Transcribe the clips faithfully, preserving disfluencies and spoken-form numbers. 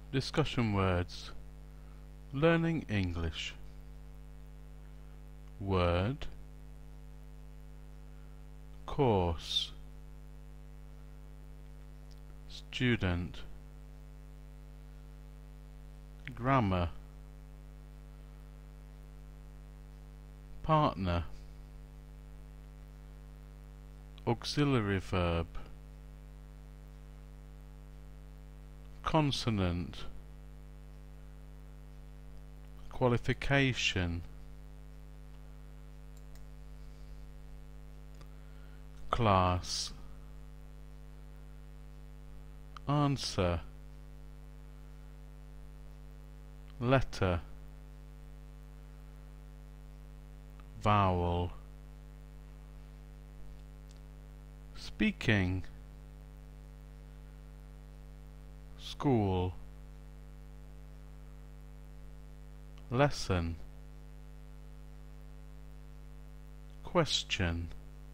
Discussion words. Learning English. Word. Course. Student. Grammar. Partner. Auxiliary verb. Consonant. Qualification. Class. Answer. Letter. Vowel. Speaking. School. Lesson. Question.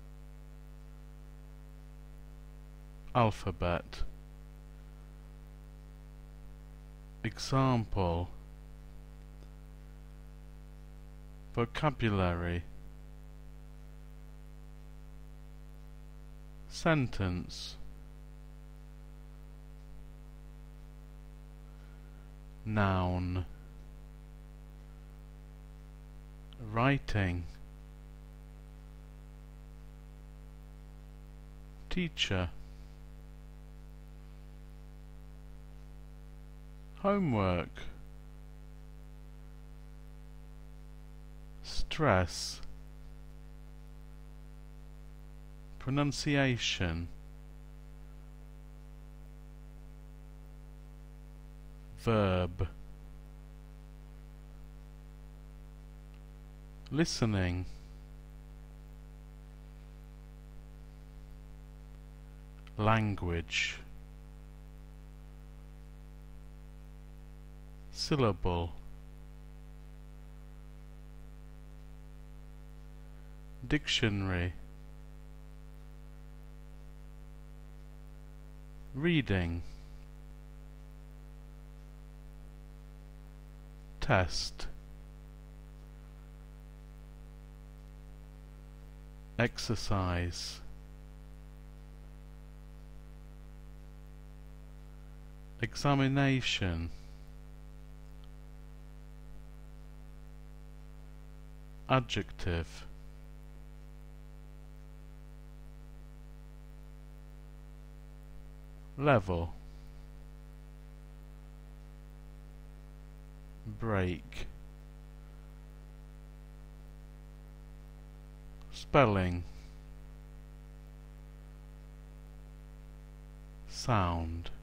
Alphabet. Example. Vocabulary. Sentence. Noun. Writing. Teacher. Homework. Stress. Pronunciation. Verb. Listening. Language. Syllable. Dictionary. Reading. Test. Exercise. Examination. Adjective. Level. Break. Spelling. Sound.